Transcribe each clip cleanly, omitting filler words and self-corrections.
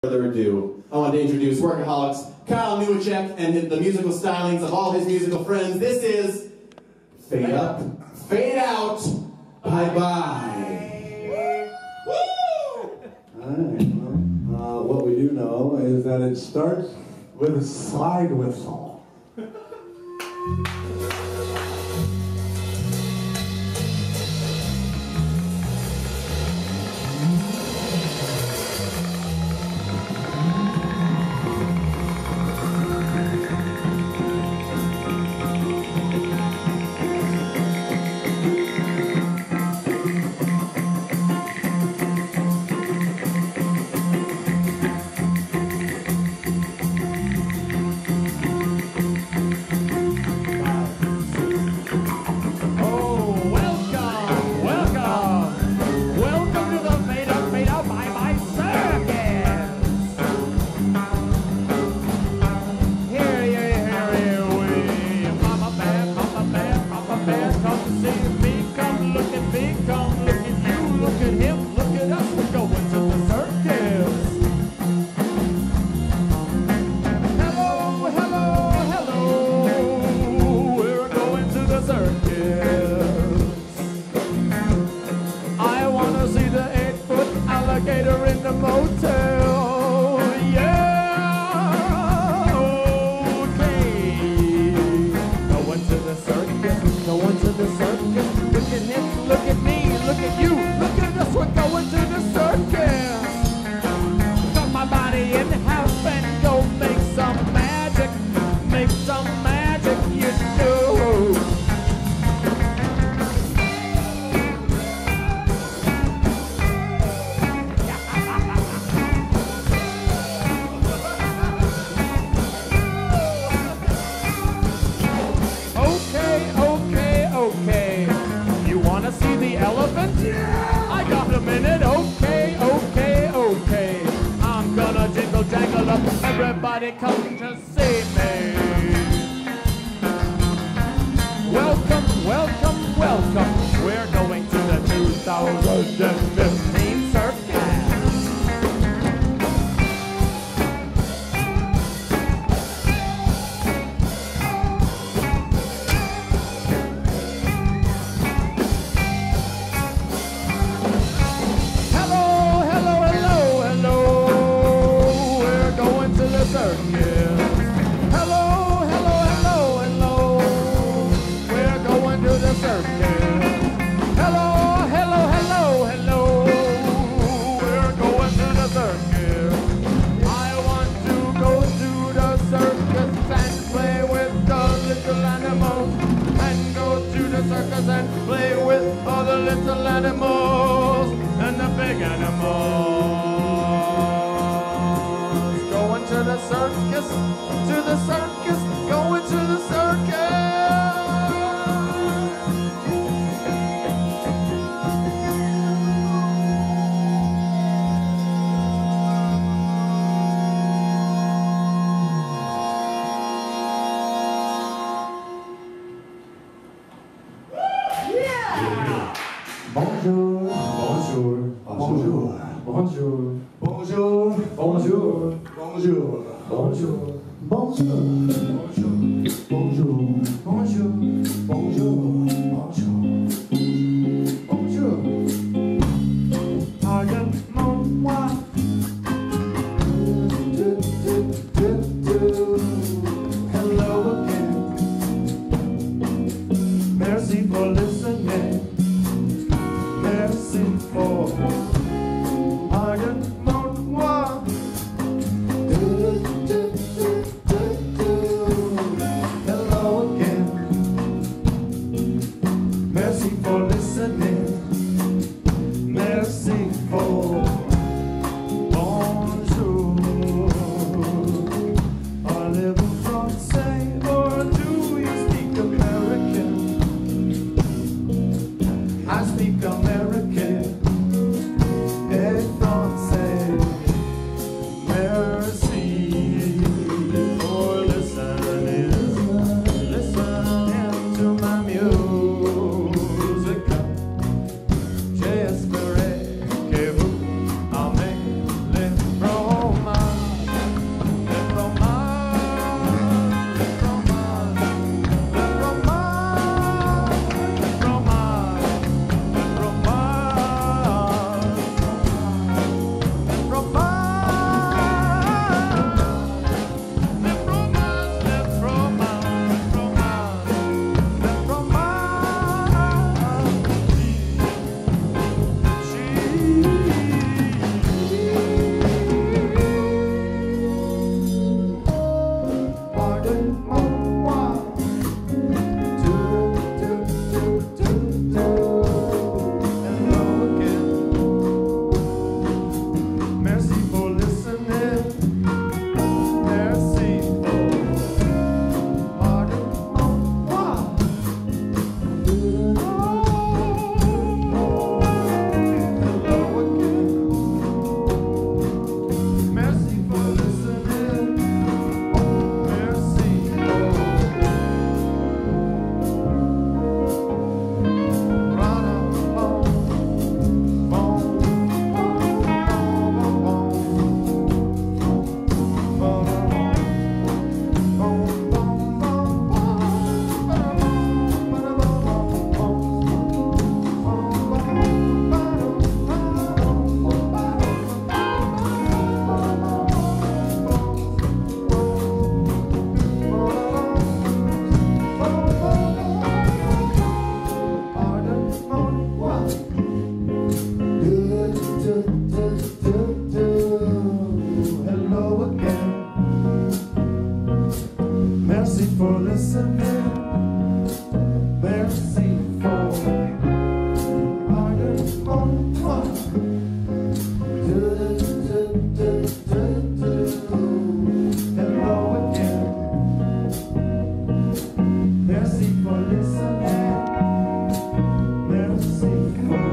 Further ado, I want to introduce Workaholics Kyle Newacek and the musical stylings of all his musical friends. This is Fade Up, Fade Out, Bye Bye. Woo! Alright, well, what we do know is that it starts with a slide whistle. Everybody come to see me. Welcome, welcome, welcome. We're going to the 2015 Circus. Hello, hello, hello, hello. We're going to the circus. Hello, hello, hello, hello. We're going to the circus. Hello, hello, hello, hello. We're going to the circus. I want to go to the circus and play with the little animals. And go to the circus and play with all the little animals and the big animals. Going to the circus, going to the circus. Bonjour. Bonjour. Bonjour. Bonjour. Bonjour. Bonjour. Bonjour. Bonjour. Bonjour. Bonjour. Bonjour. Bonjour. Bonjour. Bonjour. Pardonne-moi. Hello again. Merci for listening. Merci for pardonne-moi. Hello again. Merci for listening. Merci for bonjour. Parlez-vous français or do you speak American? I speak American. Et français. Merci for listening. Listening to my music. J'ai espéré que vous aimez les romans. listening. Merci for hello again. Merci for listening. Merci for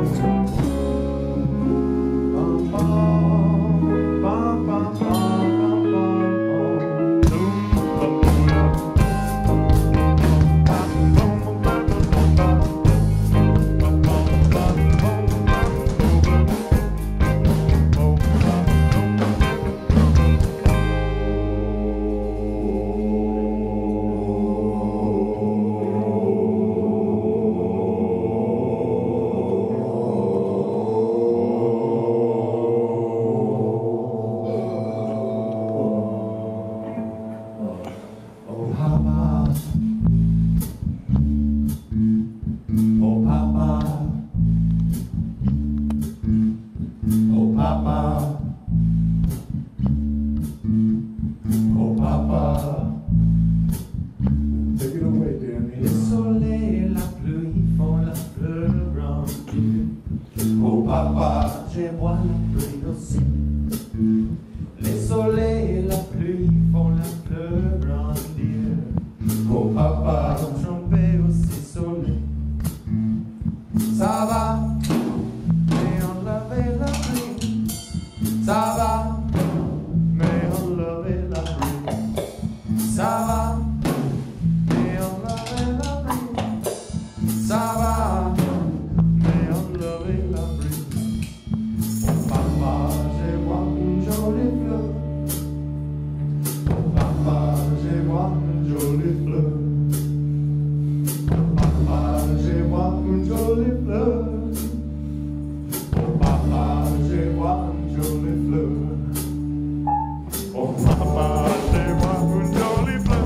take it away, Danny. Le soleil, la pluie font la fleur grandir. Oh papa, je vois la pluie aussi. Le soleil, la pluie font la fleur grandir. Oh papa, tromper aussi soleil. Ça va, mais on lavait la pluie. Ça va, mais on lavait la pluie. Ça va. Ça va, mais on levait la brise. Oh papa, je vois une jolie fleur. Oh papa, je vois une jolie fleur. Oh papa, je vois une jolie fleur. Oh papa, je vois une jolie fleur. Oh papa, je vois une jolie fleur.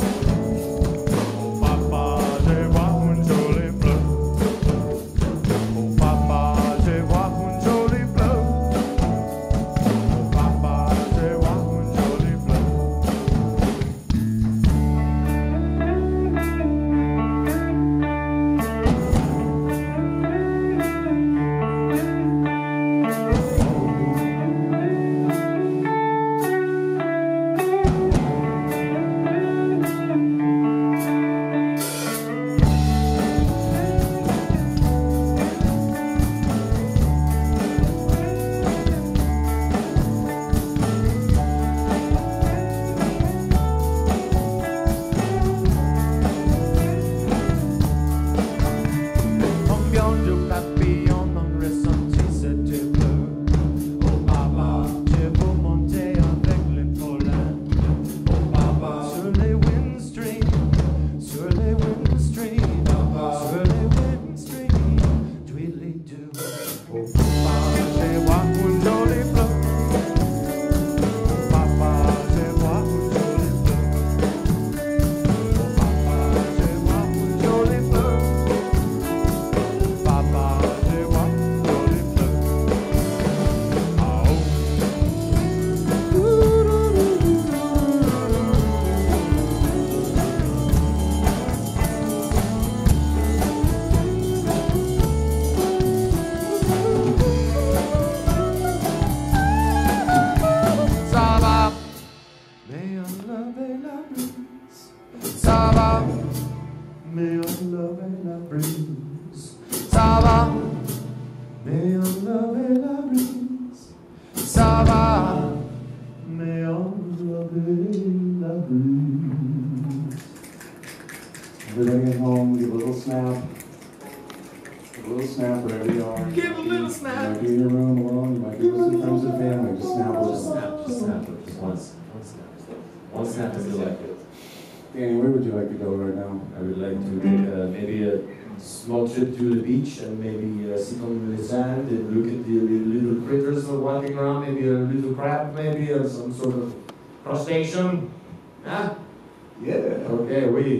Everybody at home, give a little snap. A little snap wherever you are. Give a little snap. You might be in your room alone, you might be with some friends and family. Just snap a little. Just snap. Just one snap. One snap is like it. Danny, where would you like to go right now? I would like to take maybe a small trip to the beach and maybe sit on the sand and look at the little critters walking around, maybe a little crab, maybe or some sort of crustacean. Huh? Yeah. Okay, we.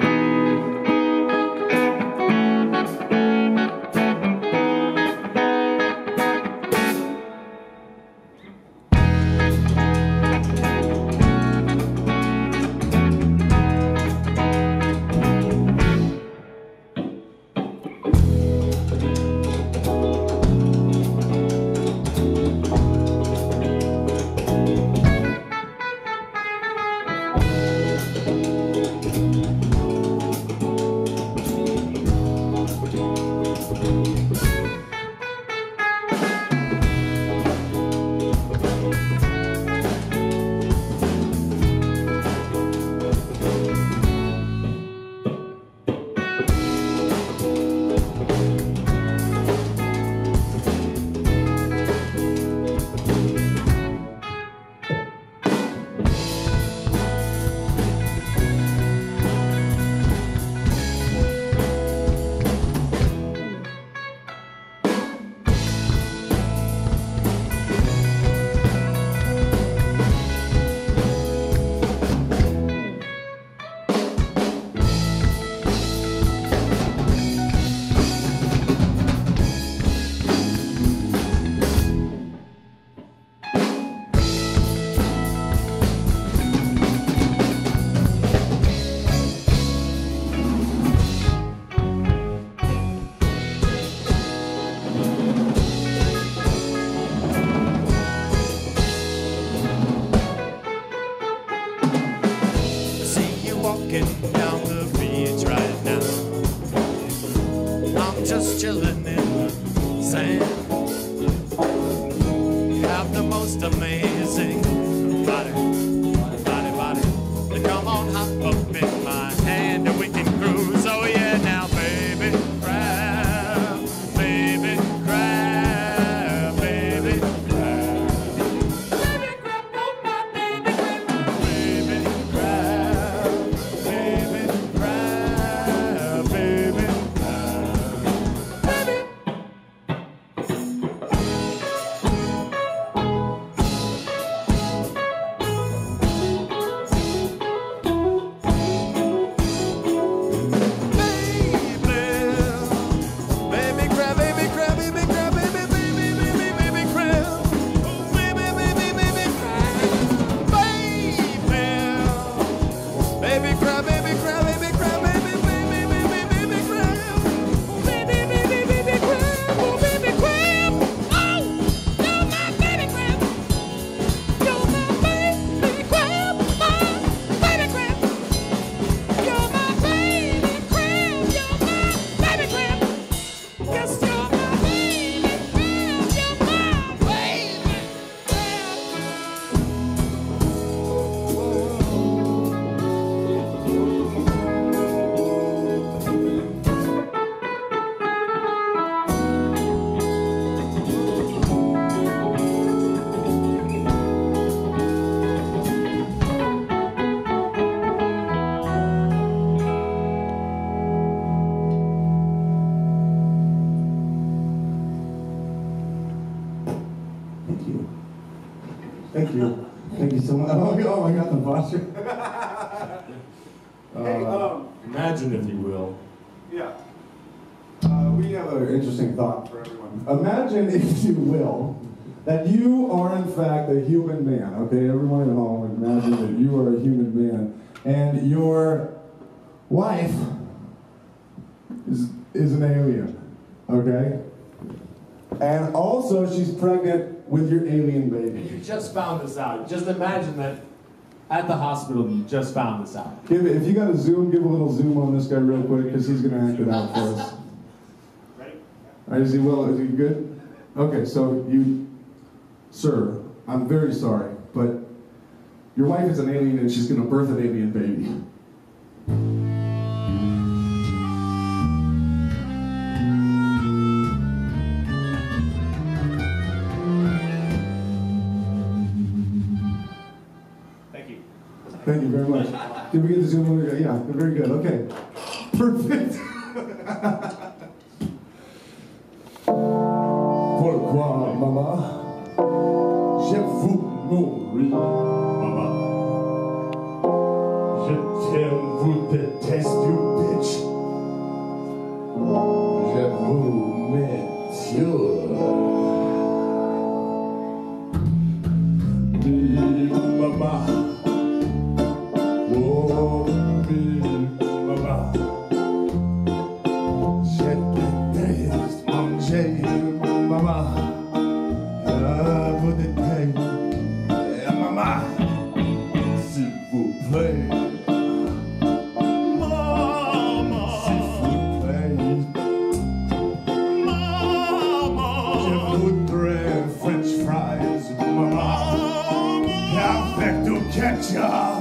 walking down the beach right now. I'm just chilling in the sand. You have the most amazing body. Come on, hop up in my hand and we can cruise. Oh yeah, now baby, crab, baby, crab, baby, crab. Baby crab, oh my baby crab. Baby crab, baby crab, baby crab. Baby. Thank you. Thank you so much. Oh my God, the posture. Imagine, if you will. Yeah. We have an interesting thought for everyone. Imagine, if you will, that you are in fact a human man. Okay, everyone at home, imagine that you are a human man, and your wife is an alien. Okay, and also she's pregnant with your alien baby. You just found this out. Just imagine that at the hospital you just found this out. If you got a zoom, give a little zoom on this guy real quick, because he's going to act it out for us. Ready? All right, is he good? Okay, so sir, I'm very sorry, but your wife is an alien and she's going to birth an alien baby. Thank you very much. Did we get the zoom? Yeah, very good. Okay. Perfect. Pourquoi, maman, je vous nourris, maman. Je t'aime, vous déteste, you bitch. Je vous m'attire. Maman. Oh, maman, je déteste manger, maman, vous détestez, maman, s'il vous plaît, maman, s'il vous plaît, maman, je voudrais French fries, maman, avec du ketchup.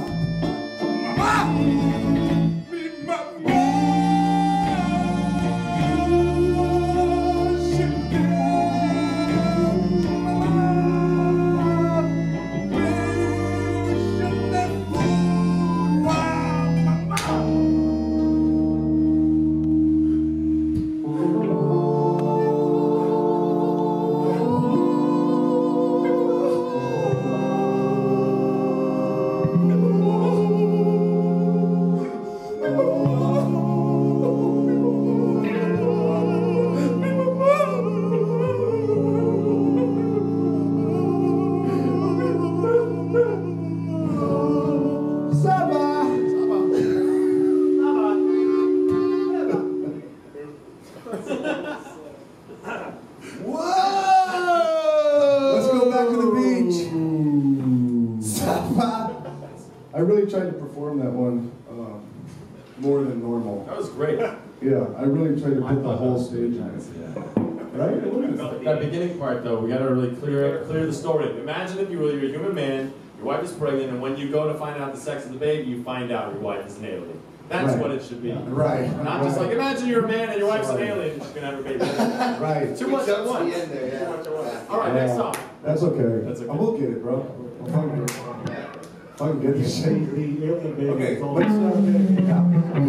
I really tried to perform that one more than normal. That was great. Yeah, I really tried to put the whole stage on it. Right? That beginning part, though, we got to really clear the story. Imagine if you're a human man, your wife is pregnant, and when you go to find out the sex of the baby, you find out your wife is an alien. That's Right. what it should be. Right. Not just like, imagine you're a man and your wife's an alien and she's going to have a baby. Right. Too much at Jumps once. the end there, yeah. Too much at once. All right, next song. That's okay. That's okay. I will get it, bro. I'll fucking get this shit. The alien baby Okay, is all let's start getting out.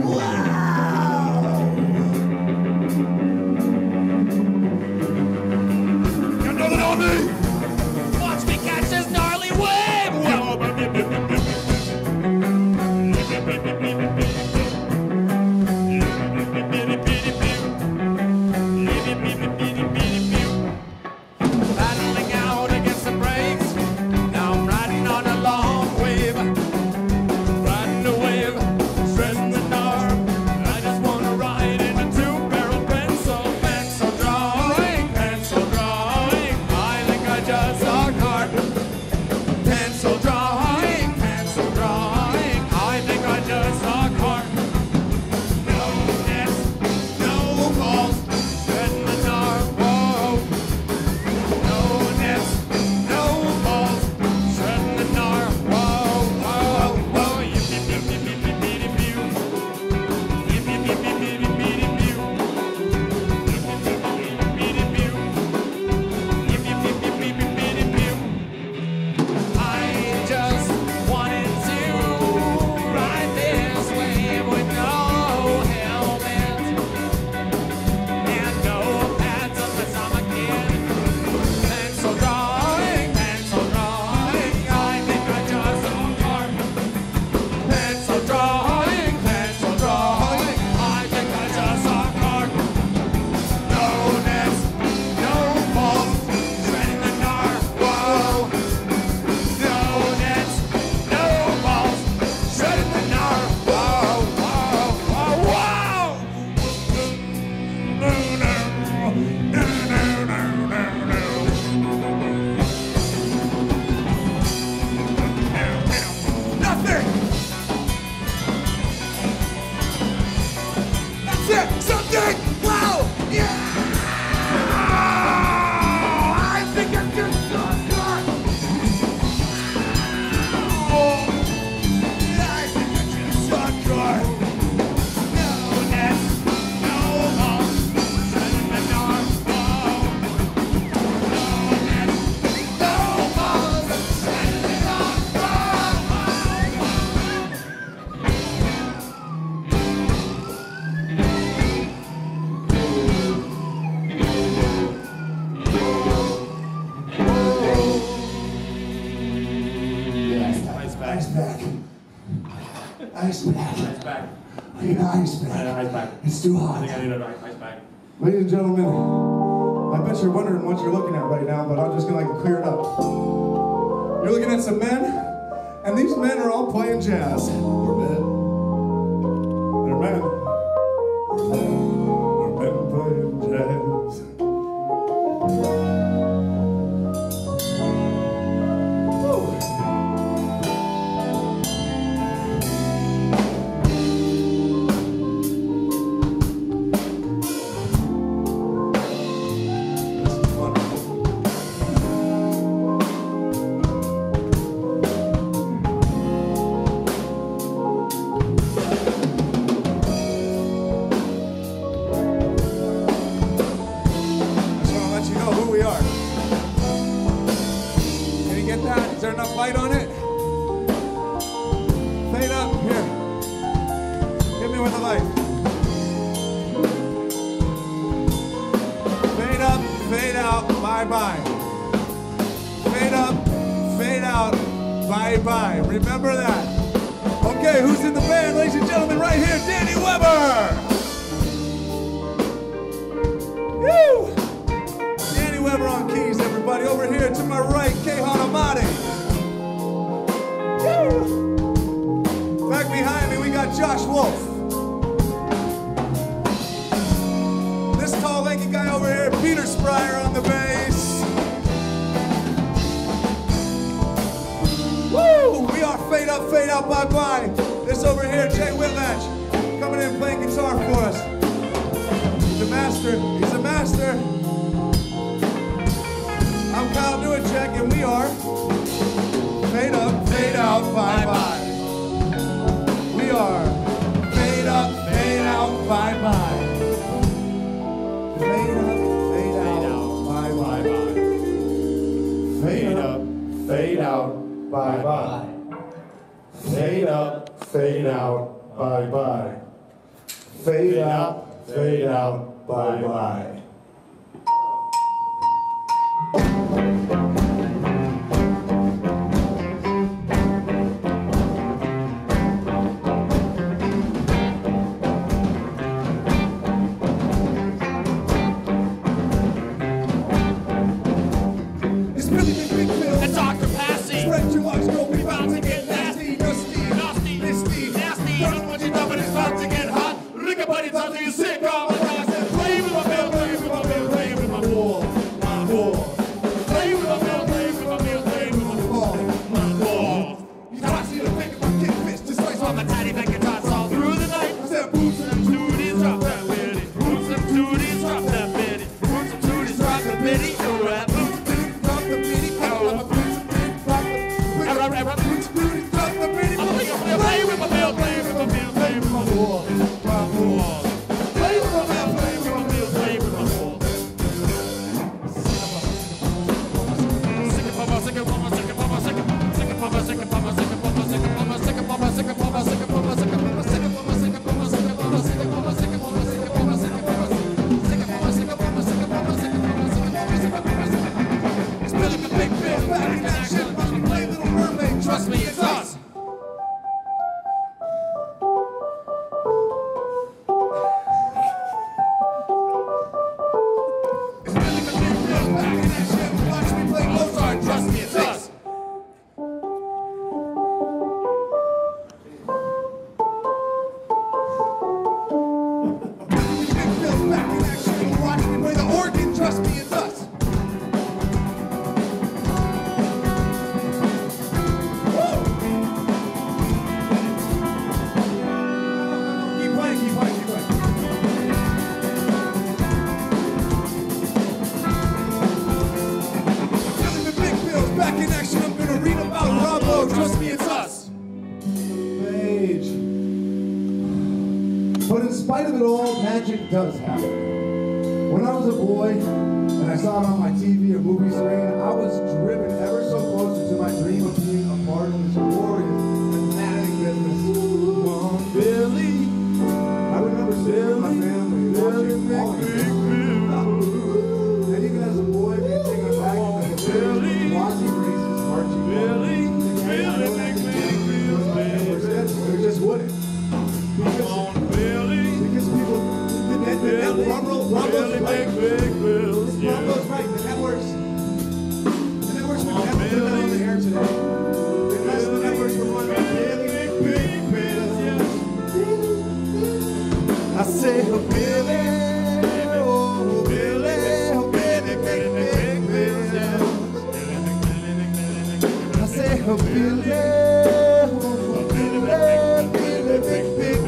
Watch me catch this gnarly wave! Battling out against the brakes. Now I'm riding on a long wave. Riding the wave, stressing the nerve. I just wanna ride in a two-barrel pencil drawing. I think I just saw a cart. Pencil drawing. I think I just saw a cart. No nets, no balls, stressing the nerve. Whoa. No nets, no balls, stressing the nerve. Whoa, whoa, whoa. Yip, yip, yip, yip, yip, yip, yip, yip, yip. Yip, yip, yip, yip, yip, yip, yip, yip, yip. I just wanted to ride this wave with no helmet and no pads unless I'm a kid. Pencil drawing. I think I just saw a cart. Pencil drawing. I think I just saw a cart. No nets, no balls, shredding the gnar. Whoa. No nets, no balls, shredding the gnar. Whoa, whoa, whoa, whoa. No, no, no, no, no, no, Nothing. That's it. Something. Wow. Yeah. I think I just saw a car. Oh. I think I just saw a car. No nets, no balls, shredding the gnar. No nets, no balls, shredding the gnar. Ice back. Ice pack. Ice back. I need an ice I need an pack. ice back. It's too I hot. think I need an ice back. Ladies and gentlemen, I bet you're wondering what you're looking at right now, but I'm just gonna clear it up. You're looking at some men, and these men are all playing jazz. We're men. They're men. We're men playing jazz. Woo. This is wonderful. I just want to let you know who we are. Can you get that? Is there enough light on it? Fade up. Here. Hit me with the light. Fade up, fade out, bye-bye. Fade up, fade out, bye-bye. Remember that. Okay, who's in the band? Ladies and gentlemen, right here, Danny Weber. Woo! Danny Weber on keys, everybody. Over here to my right, Kehan Amadi. Woo! Back behind me, we got Josh Wolf. This tall, lanky guy over here, Peter Spryer on the bass. Woo! We are fade up, bye-bye. This over here, Jay Whitlatch. coming in playing guitar for us. He's a master. He's a master. I'm Kyle Newacek, and we are Fade Up, Fade Out, Bye Bye. We are Fade Up, Fade Out, Bye Bye. Fade up, fade out, bye bye. Fade up, fade out, bye bye. Fade up, fade out, bye bye. Fade up, fade out, bye bye. Magic does happen. When I was a boy and I saw it on my TV or movie screen, I was driven ever so closer to my dream of being a part of this glorious and dramatic business. Billy, I remember sitting with my family watching and even as a boy, being taken back into the series, watching races, marching. It just wouldn't. Because people. Rumbles right. The networks would never put that on the air today. Because the networks were running big bills. I say, oh Billy, oh Billy, oh Billy, big bills. I say, oh Billy, oh Billy, big bills.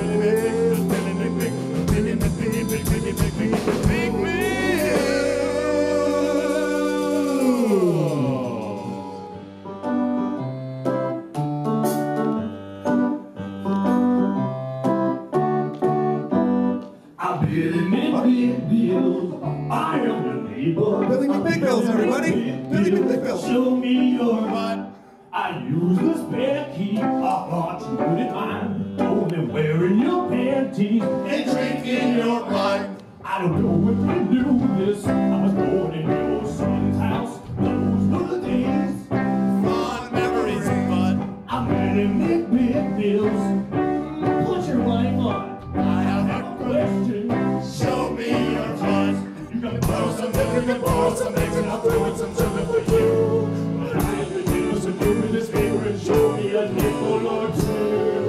Billy McBigbills, everybody! Billy McBigbills! Show me your butt. I use the spare key. I thought you wouldn't mind. Only wearing your panties and drinking your wine. I don't know if you knew this. I was born in your son's house. Those were the days. Fond memories, but I'm ready to make big bills. Put your wife on. I have a question. Show me your butt. You gotta borrow some things, you can borrow some things, and I'll throw in some sugar for you. But I have to do is to do me this favor and show me a nickel or two.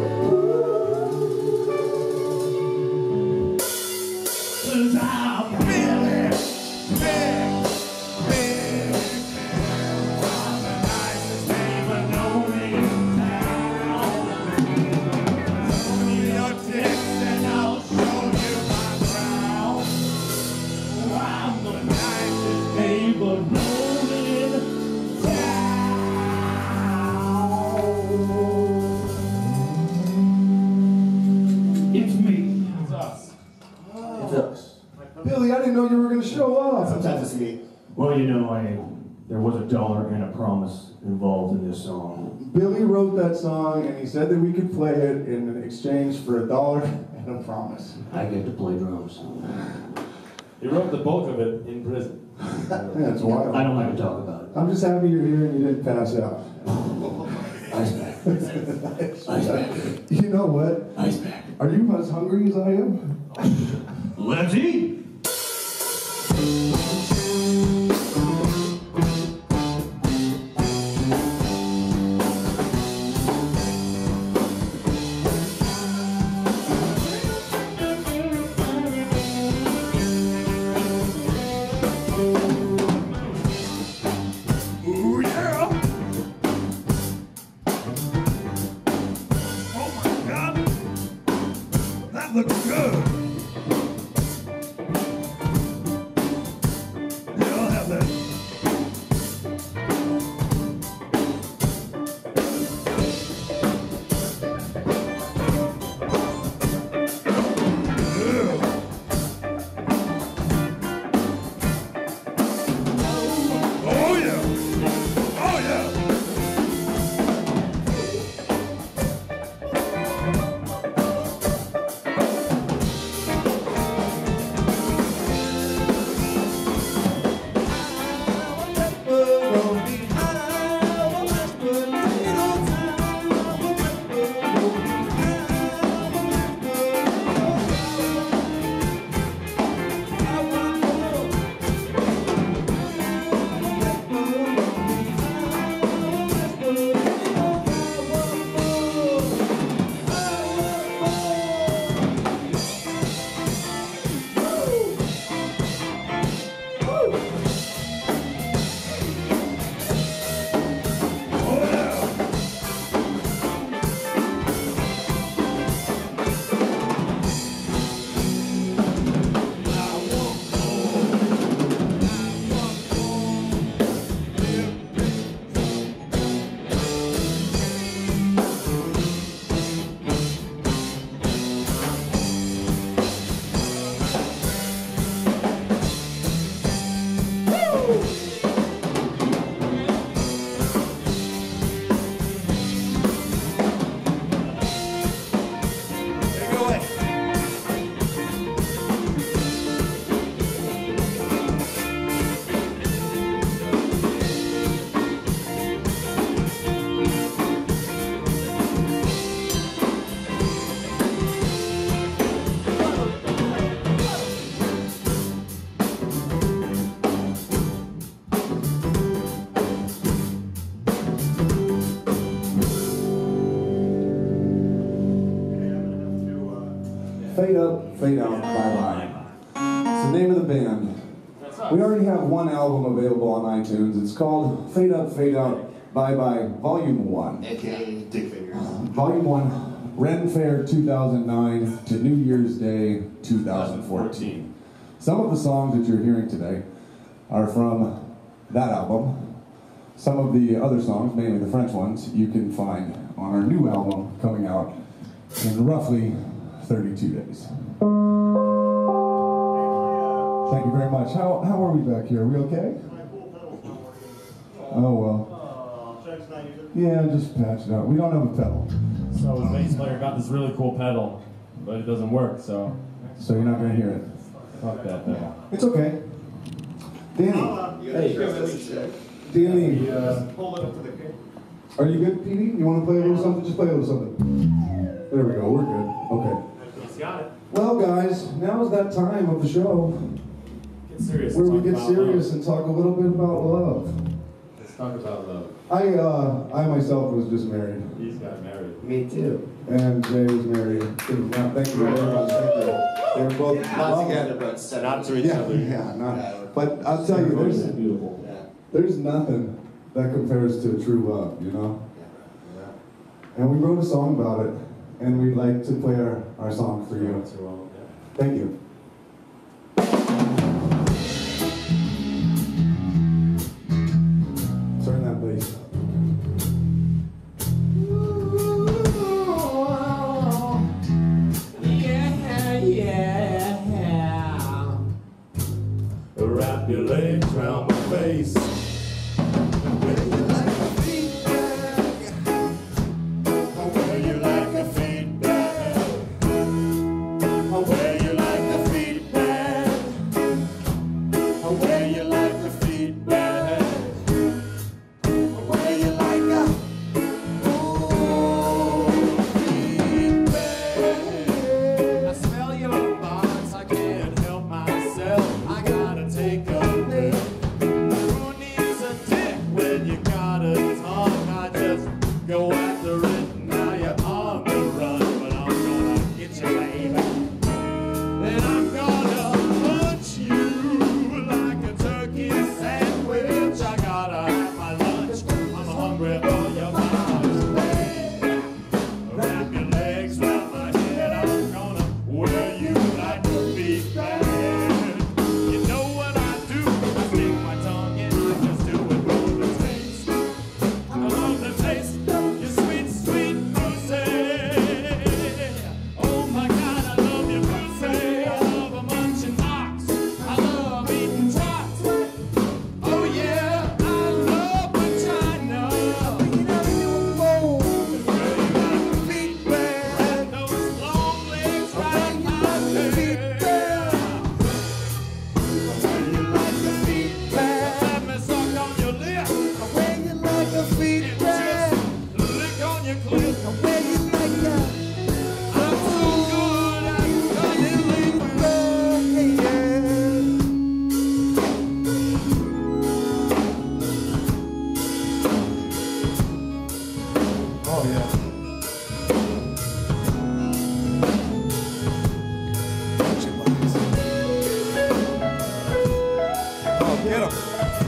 Cause I'm really big. I'm the nicest neighbor known in town. Show me your tits and I'll me. Well, you know, there was $1 and a promise involved in this song. Billy wrote that song, and he said that we could play it in exchange for $1 and a promise. I get to play drums. He wrote the bulk of it in prison. That's wild. I don't like to talk about it. I'm just happy you're here and you didn't pass out. Ice pack. Ice pack. You know what? Ice pack. Are you as hungry as I am? Let's eat! Ooh, yeah. Oh my God. That looks good. Yeah, I'll have that. Oh yeah. Oh yeah. Take it away. Fade Up, Fade Out, Bye Bye. It's the name of the band. We already have one album available on iTunes. It's called Fade Up, Fade Out, Bye Bye, Volume 1. AKA Dick Fingers. Volume 1, Ren Fair 2009 to New Year's Day 2014. Some of the songs that you're hearing today are from that album. Some of the other songs, mainly the French ones, you can find on our new album coming out in roughly 32 days. Thank you very much. How are we back here? Are we okay? Oh well. Yeah, just patch it out. We don't have a pedal. So the bass player got this really cool pedal, but it doesn't work, so So you're not going to hear it. fuck that pedal. It's okay. Danny. Danny. Hold it up to the camera. Are you good, Petey? You want to play a little something? Just play a little something. There we go. We're good. Okay. He's got it. Well, guys, now is that time of the show Get serious. where we Talk get about serious love. and talk a little bit about love. Let's talk about love. I myself was just married, He's got married. Me too. and Jay was married. Now, thank you very much. Thank you. They were both Not together, but Not to each Yeah, other. yeah, not. But I'll tell you, Beautiful. there's nothing that compares to true love, you know. And we wrote a song about it, and we'd like to play our song for you. Thank you. Turn that bass up. Wrap your legs Where you like that? I'm so good at cuddling with Oh, yeah. Oh, get him.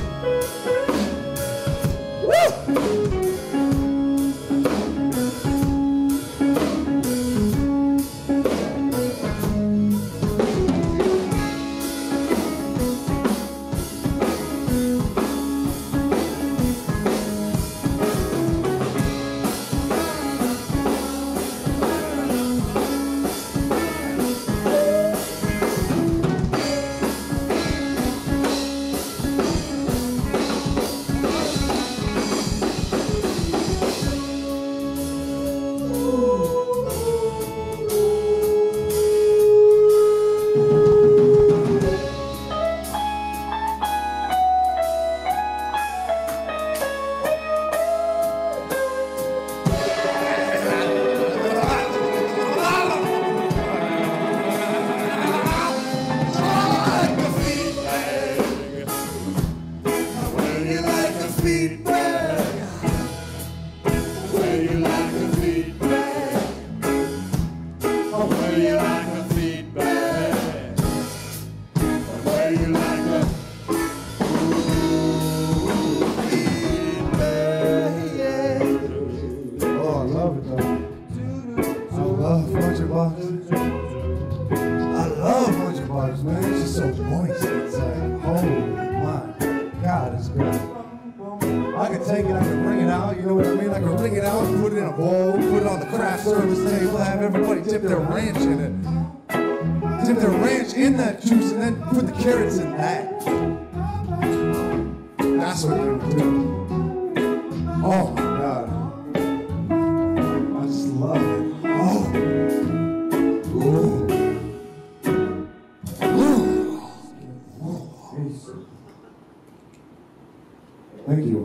Dip their ranch in it. Dip their ranch in that juice and then put the carrots in that. That's what they would do. Oh my God. I just love it. Oh. Ooh. Ooh. Thank you.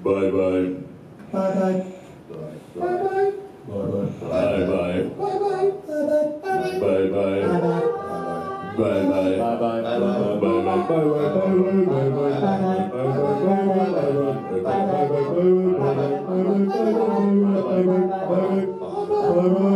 Bye bye. Bye bye. Bye bye. Bye bye. Bye bye. Bye bye. Bye bye. Bye bye.